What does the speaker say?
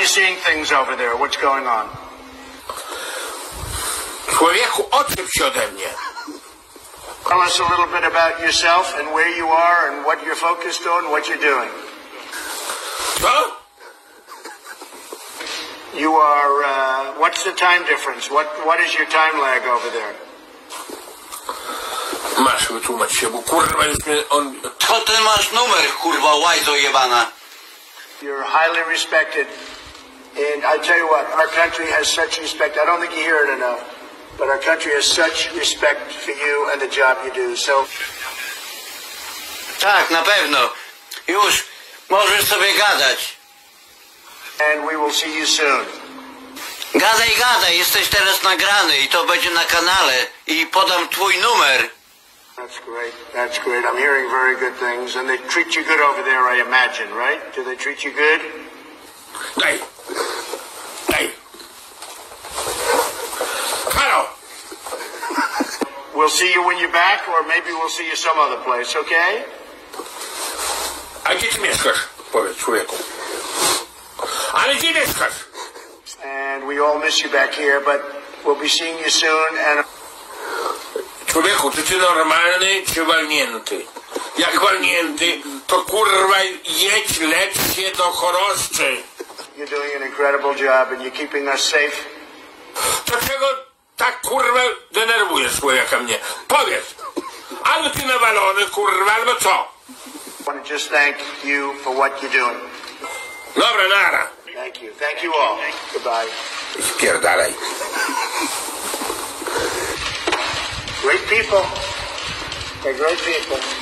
you seeing things over there? What's going on? Człowieku, odczep się ode mnie. Tell us a little bit about yourself and where you are and what you're focused on, what you're doing. Co? You are, what's the time difference? What is your time lag over there? Masz wytłumacz się, bo kurwa już mnie on... Co ty masz numer, kurwa, łajzo jebana? You're highly respected, and I tell you what, our country has such respect. I don't think you hear it enough, but our country has such respect for you and the job you do. So, Tak, na pewno. Już możesz sobie gadać. and we will see you soon. Gadaj, jesteś teraz nagrany i to będzie na kanale i podam twój numer. That's great. That's great. I'm hearing very good things, and they treat you good over there, I imagine, right? Do they treat you good? Daj. Halo! We'll see you when you're back, or maybe we'll see you some other place, okay? A gdzie ty mieszkasz? Powiedz człowieku. Ale gdzie mieszkasz? And we all miss you back here, but we'll be seeing you soon, and... Człowieku, ty normalny czy walnięty? Jak walnięty, to kurwa jedź, lecz się do choroszczy. You're doing an incredible job, and you're keeping us safe. Dlaczego tak kurwa denerwujesz człowieka mnie? Powiedz, albo ty nawalony kurwa, albo co? I want to just thank you for what you're doing. Dobra, nara. Thank you. Thank you all. Goodbye. Spierdalaj. Great people. They're great people.